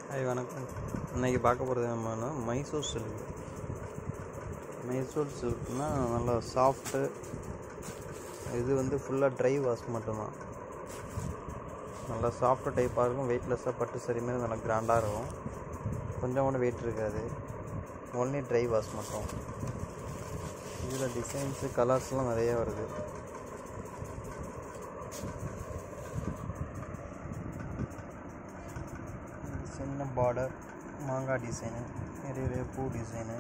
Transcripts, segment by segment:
Hi வணக்கம். இன்றைக்கி பார்க்க போகிறது என்னன்னா மைசூர் சில்க். மைசூர் சில்க்னால் நல்லா சாஃப்ட்டு. இது வந்து ஃபுல்லாக ட்ரை வாஷ் மட்டும்தான். நல்லா சாஃப்ட்டு டைப்பாக இருக்கும். வெயிட்லெஸ்ஸாக பட்டு சரி மாதிரி நல்லா கிராண்டாக இருக்கும். கொஞ்சம் கூட வெயிட் இருக்காது. ஒன்லி ட்ரை வாஷ் மட்டும். இதில் டிசைன்ஸு கலர்ஸ்லாம் நிறையா வருது. சின்ன பார்டர், மாங்காய் டிசைனு, நிறைய பூ டிசைனு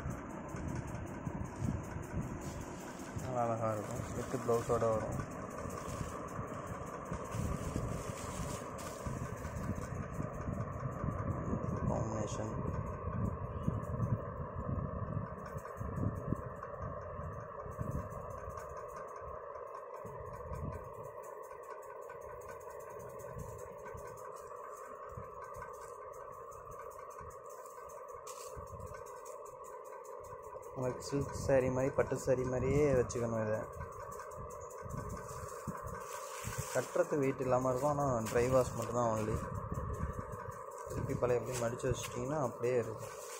நல்லா அழகாக இருக்கும். வித்து ப்ளவுஸோடு வரும். காம்பினேஷன் உங்களுக்கு சில்க் சாரீ மாதிரி பட்டு சாரீ மாதிரியே வச்சுக்கணும். இதை கட்டுறதுக்கு வெயிட் இல்லாமல் இருக்கும். ஆனால் ட்ரை வாஷ் மட்டும்தான் ஒன்லி. திருப்பி பழைய எப்படி மடித்து வச்சிட்டிங்கன்னா அப்படியே இருக்கும்.